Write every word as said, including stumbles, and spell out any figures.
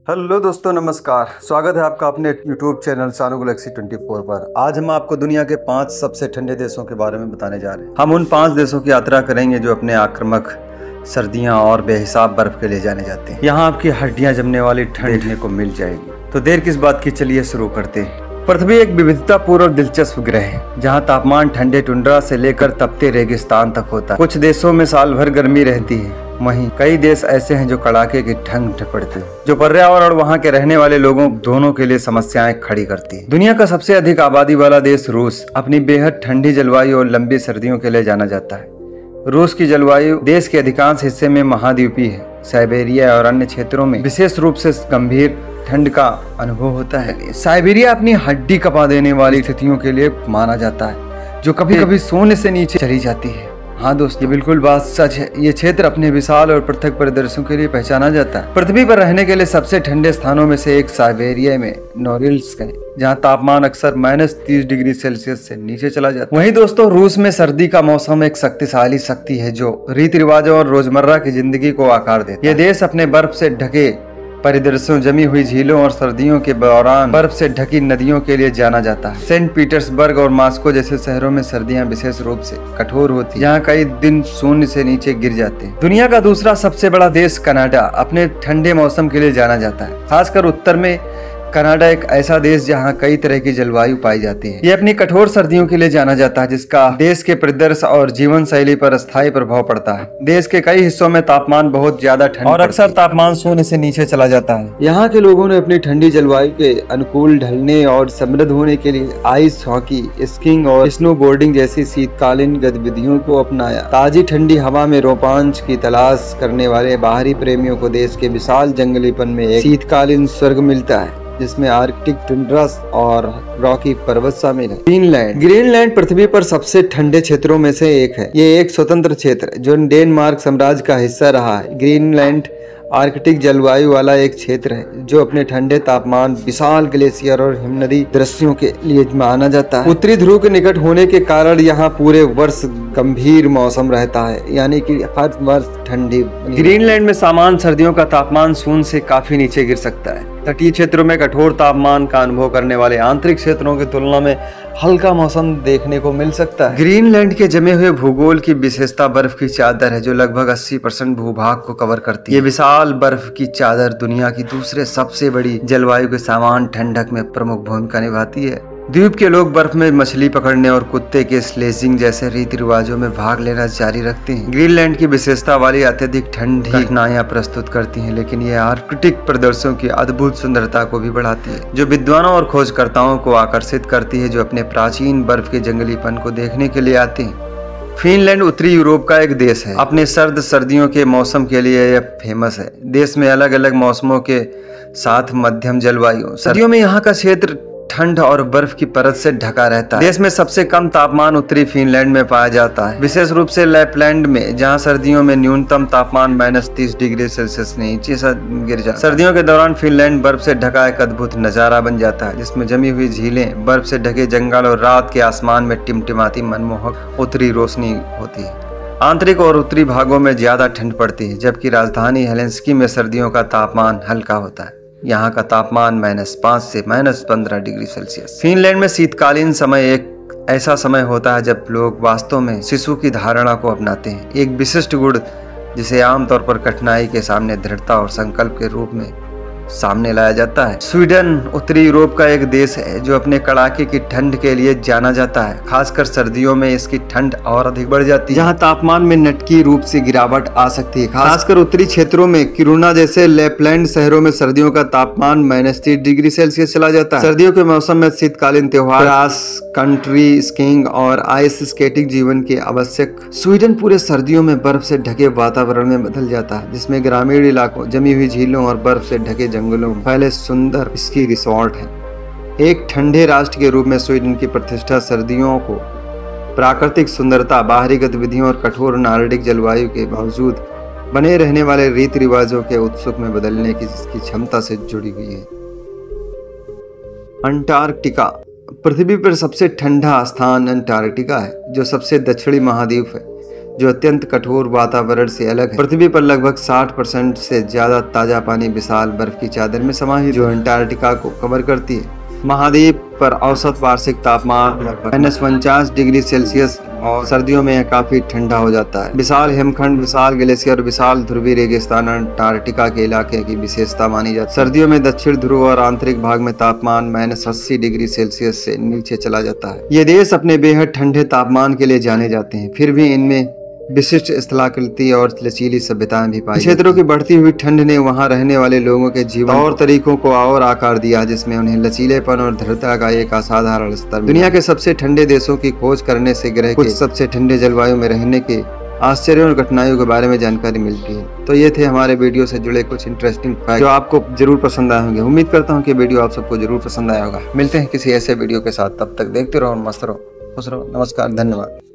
Hello दोस्तों, नमस्कार। स्वागत है आपका अपने यूट्यूब चैनल सानू गैलेक्सी चौबीस पर। आज हम आपको दुनिया के पांच सबसे ठंडे देशों के बारे में बताने जा रहे हैं। हम उन पांच देशों की यात्रा करेंगे जो अपने आक्रामक सर्दियां और बेहिसाब बर्फ के लिए जाने जाते हैं। यहाँ आपकी हड्डियां जमने वाली ठंड देखने को मिल जाएगी। तो देर किस बात की, चलिए शुरू करते हैं। पृथ्वी एक विविधतापूर्ण और दिलचस्प ग्रह है जहाँ तापमान ठंडे टुंड्रा से लेकर तपते रेगिस्तान तक होता है। कुछ देशों में साल भर गर्मी रहती है, वहीं कई देश ऐसे हैं जो कड़ाके की ठंड पड़ती है, जो पर्यावरण और वहां के रहने वाले लोगों दोनों के लिए समस्याएं खड़ी करती है। दुनिया का सबसे अधिक आबादी वाला देश रूस अपनी बेहद ठंडी जलवायु और लंबी सर्दियों के लिए जाना जाता है। रूस की जलवायु देश के अधिकांश हिस्से में महाद्वीपीय है। साइबेरिया और अन्य क्षेत्रों में विशेष रूप से गंभीर ठंड का अनुभव होता है। साइबेरिया अपनी हड्डी कपा देने वाली स्थितियों के लिए माना जाता है, जो कभी कभी शून्य से नीचे चली जाती है। हाँ दोस्तों, ये बिल्कुल बात सच है। ये क्षेत्र अपने विशाल और पृथक परिदृश्यों के लिए पहचाना जाता है। पृथ्वी पर रहने के लिए सबसे ठंडे स्थानों में से एक साइबेरिया में नोरिल्स्क है, जहाँ तापमान अक्सर माइनस तीस डिग्री सेल्सियस से नीचे चला जाता है। वहीं दोस्तों, रूस में सर्दी का मौसम एक शक्तिशाली शक्ति है जो रीति रिवाजों और रोजमर्रा की जिंदगी को आकार देता है। यह देश अपने बर्फ से ढके परिदृश्यों, जमी हुई झीलों और सर्दियों के दौरान बर्फ से ढकी नदियों के लिए जाना जाता है। सेंट पीटर्सबर्ग और मॉस्को जैसे शहरों में सर्दियां विशेष रूप से कठोर होती हैं, जहां कई दिन शून्य से नीचे गिर जाते हैं। दुनिया का दूसरा सबसे बड़ा देश कनाडा अपने ठंडे मौसम के लिए जाना जाता है। खासकर उत्तर में कनाडा एक ऐसा देश जहां कई तरह की जलवायु पाई जाती है। ये अपनी कठोर सर्दियों के लिए जाना जाता है, जिसका देश के परिदृश्य और जीवन शैली पर स्थायी प्रभाव पड़ता है। देश के कई हिस्सों में तापमान बहुत ज्यादा ठंड और अक्सर तापमान शून्य से नीचे चला जाता है। यहाँ के लोगों ने अपनी ठंडी जलवायु के अनुकूल ढलने और समृद्ध होने के लिए आइस हॉकी, स्कीइंग और स्नो बोर्डिंग जैसी शीतकालीन गतिविधियों को अपनाया। ताजी ठंडी हवा में रोमांच की तलाश करने वाले बाहरी प्रेमियों को देश के विशाल जंगलीपन में एक शीतकालीन स्वर्ग मिलता है, जिसमें आर्कटिक टुंड्रास और रॉकी पर्वत शामिल है। ग्रीनलैंड ग्रीनलैंड पृथ्वी पर सबसे ठंडे क्षेत्रों में से एक है। ये एक स्वतंत्र क्षेत्र है जो डेनमार्क साम्राज्य का हिस्सा रहा है। ग्रीनलैंड आर्कटिक जलवायु वाला एक क्षेत्र है जो अपने ठंडे तापमान, विशाल ग्लेशियर और हिमनदी दृश्यों के लिए माना जाता है। उत्तरी ध्रुव के निकट होने के कारण यहाँ पूरे वर्ष गंभीर मौसम रहता है, यानी कि हर वर्ष ठंडी। ग्रीनलैंड में सामान्य सर्दियों का तापमान शून्य से काफी नीचे गिर सकता है। तटीय क्षेत्रों में कठोर तापमान का अनुभव करने वाले आंतरिक क्षेत्रों की तुलना में हल्का मौसम देखने को मिल सकता है। ग्रीनलैंड के जमे हुए भूगोल की विशेषता बर्फ की चादर है, जो लगभग अस्सी परसेंट भूभाग को कवर करती है। ये विशाल बर्फ की चादर दुनिया की दूसरे सबसे बड़ी जलवायु के सामान्य ठंडक में प्रमुख भूमिका निभाती है। द्वीप के लोग बर्फ में मछली पकड़ने और कुत्ते के स्लेजिंग जैसे रीति रिवाजों में भाग लेना जारी रखते हैं। ग्रीनलैंड की विशेषता वाली अत्यधिक ठंडी घटनाएं प्रस्तुत करती हैं, लेकिन ये आर्कटिक प्रदर्शनों की अद्भुत सुंदरता को भी बढ़ाती है, जो विद्वानों और खोजकर्ताओं को आकर्षित करती है, जो अपने प्राचीन बर्फ के जंगलीपन को देखने के लिए आते हैं। फिनलैंड उत्तरी यूरोप का एक देश है। अपने सर्द सर्दियों के मौसम के लिए यह फेमस है। देश में अलग अलग मौसमों के साथ मध्यम जलवायु। सर्दियों में यहाँ का क्षेत्र ठंड और बर्फ की परत से ढका रहता है। देश में सबसे कम तापमान उत्तरी फिनलैंड में पाया जाता है, विशेष रूप से लैपलैंड में, जहां सर्दियों में न्यूनतम तापमान माइनस तीस डिग्री सेल्सियस नीचे गिर जाता है। सर्दियों के दौरान फिनलैंड बर्फ से ढका एक अद्भुत नजारा बन जाता है, जिसमें जमी हुई झीलें, बर्फ से ढके जंगल और रात के आसमान में टिमटिमाती मनमोहक उत्तरी रोशनी होती है। आंतरिक और उत्तरी भागों में ज्यादा ठंड पड़ती है, जबकि राजधानी हेलेंस्की में सर्दियों का तापमान हल्का होता है। यहाँ का तापमान माइनस पाँच से माइनस पंद्रह डिग्री सेल्सियस। फिनलैंड में शीतकालीन समय एक ऐसा समय होता है जब लोग वास्तव में शिशु की धारणा को अपनाते हैं, एक विशिष्ट गुण जिसे आमतौर पर कठिनाई के सामने दृढ़ता और संकल्प के रूप में सामने लाया जाता है। स्वीडन उत्तरी यूरोप का एक देश है जो अपने कड़ाके की ठंड के लिए जाना जाता है। खासकर सर्दियों में इसकी ठंड और अधिक बढ़ जाती है, जहां तापमान में नाटकीय रूप से गिरावट आ सकती है। खासकर उत्तरी क्षेत्रों में किरुना जैसे लैपलैंड शहरों में सर्दियों का तापमान माइनस तीस डिग्री सेल्सियस चला जाता है। सर्दियों के मौसम में शीतकालीन त्योहार, क्रॉस कंट्री स्कीइंग और आइस स्केटिंग जीवन के आवश्यक। स्वीडन पूरे सर्दियों में बर्फ से ढके वातावरण में बदल जाता है, जिसमें ग्रामीण इलाकों, जमी हुई झीलों और बर्फ से ढके जंगलों में फैले सुंदर स्की रिसोर्ट है। एक ठंडे राष्ट्र के रूप में स्वीडन की प्रतिष्ठा सर्दियों को प्राकृतिक सुंदरता, बाहरी गतिविधियों और कठोर नॉर्डिक जलवायु के बावजूद बने रहने वाले रीति रिवाजों के उत्सुक में बदलने की जिसकी क्षमता से जुड़ी हुई है। अंटार्कटिका पृथ्वी पर सबसे ठंडा स्थान अंटार्कटिका है, जो सबसे दक्षिणी महाद्वीप है। जो अत्यंत कठोर वातावरण से अलग है। पृथ्वी पर लगभग साठ परसेंट से ज्यादा ताजा पानी विशाल बर्फ की चादर में समाहित जो अंटार्कटिका को कवर करती है। महाद्वीप पर औसत वार्षिक तापमान लगभग माइनस उनचास डिग्री सेल्सियस और सर्दियों में यह काफी ठंडा हो जाता है। विशाल हिमखंड, विशाल ग्लेशियर और विशाल ध्रुवीय रेगिस्तान अंटार्कटिका के इलाके की विशेषता मानी जाती है। सर्दियों में दक्षिण ध्रुव और आंतरिक भाग में तापमान माइनस अस्सी डिग्री सेल्सियस से नीचे चला जाता है। ये देश अपने बेहद ठंडे तापमान के लिए जाने जाते हैं, फिर भी इनमें विशिष्ट स्थलाकृति और लचीली सभ्यताएं भी पाई। क्षेत्रों की बढ़ती हुई ठंड ने वहां रहने वाले लोगों के जीवन और तरीकों को और आकार दिया, जिसमें उन्हें लचीलेपन और दृढ़ता का एक असाधारण स्तर। दुनिया के सबसे ठंडे देशों की खोज करने से ग्रह कुछ सबसे ठंडे जलवायु में रहने के आश्चर्यों और घटनाओं के बारे में जानकारी मिलती है। तो ये थे हमारे वीडियो से जुड़े कुछ इंटरेस्टिंग फैक्ट जो आपको जरूर पसंद आए होंगे। उम्मीद करता हूँ कि वीडियो आप सबको जरूर पसंद आया होगा। मिलते हैं किसी ऐसे वीडियो के साथ, तब तक देखते रहो और मस्त रहो, खुश रहो। नमस्कार, धन्यवाद।